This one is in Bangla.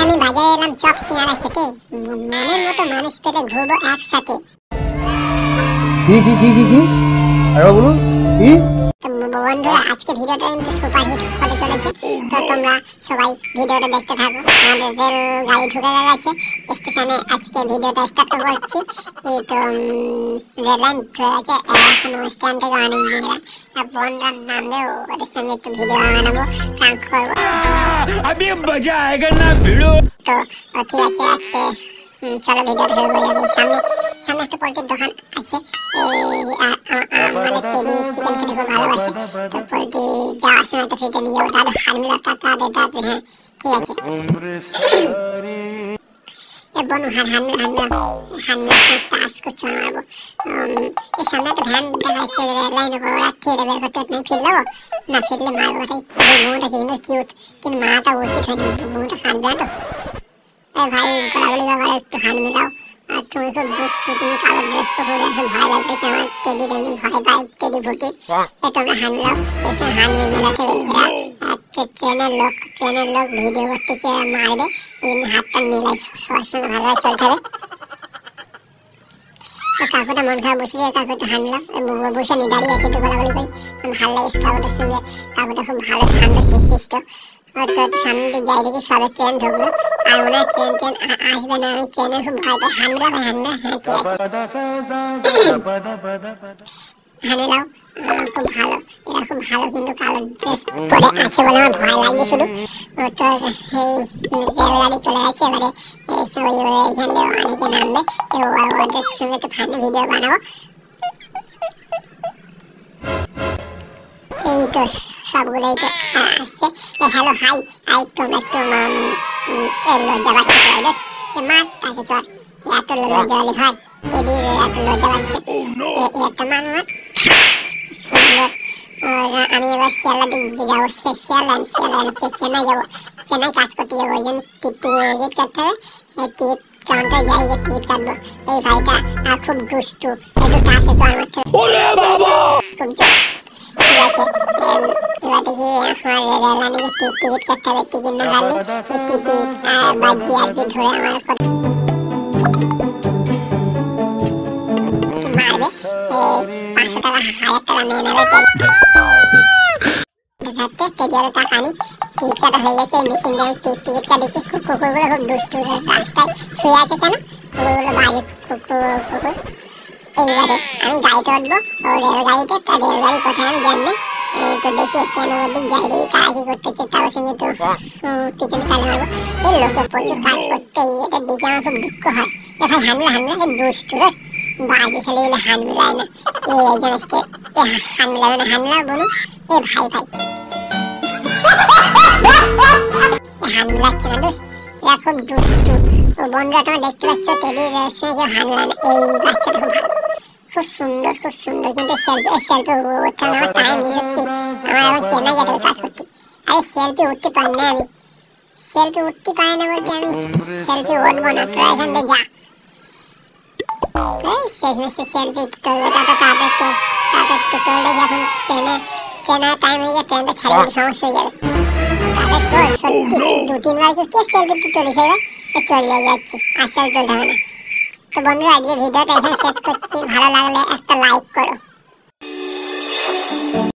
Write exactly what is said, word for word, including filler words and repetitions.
আমি বাজারে এলাম চপ সিঙ্গারা খেতে, মনের মতো মানুষ পেলে ঘুরবো একসাথে। কি কি কি কি কি আরে বলুন কি? বন্ধুরা আজকে ভিডিওটা কিন্তু সুপার হিট হতে চলেছে, তো তোমরা সবাই ভিডিওটা দেখতে থাকো। আমাদের রেল গাড়ি ঢুকে গেছে স্টেশনে, আজকে ভিডিওটা স্টার্ট করছি। এই তো রেল লাইন ঢুকে গেছে, এখন স্ট্যান্ড থেকে অনেক ভিড়, আর বন্ধুরা নামবেও, ওদের সঙ্গে একটু ভিডিও বানাবো, প্র্যাঙ্ক করবো। अभी मजा आएगा ना भिड़ो। তো ঠিক আছে, আজকে চলো ভিডিওটা শুরু করে যাবে। সামনে সামনে একটা পোল্ট্রির দোকান আছে, মানে টেডি চিকেন খেতে খুব ভালোবাসে, পোল্ট্রি যাওয়ার সময় তো ফ্রিতে নিয়ে যাবো, তাদের হারমিলাটা তাদের তাদের হ্যাঁ ঠিক আছে। এ বনু হার হারমিলা হারমিলা হারমিলা টাচ করছে মারবো। এই সামনে একটা ভ্যান দেখা যাচ্ছে, লাইনে করে ওরা খেয়ে বের করতে নেই, ফিরলেও না ফিরলে মারবো। ওটাই বউটা কিন্তু কিউট, কিন্তু মারাটা উচিত হয়নি, বউটা কাঁদবে না তো। এই ভাই গলাগলি বাবার একটু হান মিলাও, আর তুমি খুব দুষ্টু, তুমি কালো ড্রেস পরে আছো, ভয় লাগতেছে আমার। টেডি তেমনি ভয় পায়, টেডি ভুটির। তোমরা হান মিলাও, এসে হান মেলাতে এরা ট্রেনের লোক ট্রেনের লোক ভিডিও করতেছে, মারবে। এই হাতটা মিলাই সবার সঙ্গে ভালোভাবে চলতে হবে। কাকুটা মন খারাপ বসে যায়, কাকুটা হান মিলাও, বসে নি দাঁড়িয়ে আছে, একটু গলাগলি করি, ভালো লাগে কাকুটার সঙ্গে। কাকুটা খুব ভালো শান্ত শিষ্ট। সামনে দিকে যাই দেখি সবে ট্রেন ঢুকলো, আর মনে হয় ট্রেন ট্রেন আসবে না, আমি ট্রেনে খুব ভয় পাই। হানলা ভাই হানলা, হ্যাঁ ঠিক আছে হানে লাও, খুব ভালো, এরা খুব ভালো, কিন্তু কালো ড্রেস পরে আছে বলে আমার ভয় লাগছে শুধু। তো এই রেলগাড়ি চলে গেছে, এবারে এখান থেকে অনেকে নামবে, ওদের সঙ্গে একটু ফানি ভিডিও বানাবো। এই তো সবগুলোই তো আসছে। হ্যালো হাই আই, তোমরা একটু লজ্জা পাচ্ছে মার তাকে চল, এত লজ্জাওয়ালি হয় টেডি, এত লজ্জা পাচ্ছে একটা মানুষ সুন্দর। আমি এবার শিয়ালদা দিক যাবো, শিয়ালদা শিয়ালদা চেন্নাই যাবো, চেন্নাই কাজ করতে যাবো, ওই জন্য টিকিট কাটতে হবে। টিকিট কাউন্টারে যাই গিয়ে টিকিট কাটবো। এই ভাইটা খুব দুষ্টু, একটু তাকে চল মারতে খুব জোর। ঠিক আছে, এবার দেখি আমার রেলানি টিকিট কাটতে হবে, টিকিট না কাটলে টিটি বা জিআরপি ধরে আমার মারবে, পাঁচশো টাকা হাজার টাকা নিয়ে নেবে। টাকা নি টিকিট কাটা হয়ে গেছে, মেশিন দিয়ে টিকিট কাটেছে। কুকুরগুলো খুব দুষ্টু, রাস্তায় শুয়ে আছে কেন কুকুরগুলো, বাজে কুকুর কুকুর। এইবারে আমি গাড়িতে উঠবো, রেলগাড়িতে, তা রেলগাড়ি কোথায় আমি জানি। তো দেখি স্ট্যান্ডের দিক যাই, দেখি কারা কি করতেছে, তার সঙ্গে তো পিছনে কালে মারবো। এই লোকে প্রচুর কাজ করতে, এটা দেখে আমার খুব দুঃখ হয়। এ ভাই হানলা হানলা, এই দুষ্টু রে বাজে ছেলেগুলো হান মিলায় না, এই একজন আসতে হান মিলাবে না, হানলা বলুন এ ভাই ভাই হান মিলাচ্ছে না দোষ, এরা খুব দুষ্টু। বন্ধুরা তোমরা দেখতে পাচ্ছ টেডির সঙ্গে হান মিলায় না, এই বাচ্চাটা খুব ভালো, খুব সুন্দর খুব সুন্দর, কিন্তু সেলফি সেলফি উঠতে আমার টাইম নেই সত্যি, আমার এখন চেন্নাই যেতে কাজ করতে। আরে সেলফি উঠতে পারি না আমি, সেলফি উঠতে পারি না বলতে আমি সেলফি উঠবো না, তোরা এখান থেকে যা। শেষ মেসে সেলফি তুলবে, তাতে তাদের তো তাদের তো তুললে এখন ট্রেনে ট্রেনের টাইম হয়ে গেছে, ট্রেনটা ছাড়লে সমস্যা হয়ে যাবে। তাদের তো সত্যি দু তিনবার কে সেলফি তুলেছে, এবার চলে যাচ্ছে, আর সেলফি তুলতে হবে না। তো বন্ধুরা আজকে ভিডিওটা এখানে শেষ করছি, ভালো লাগলে একটা লাইক করো।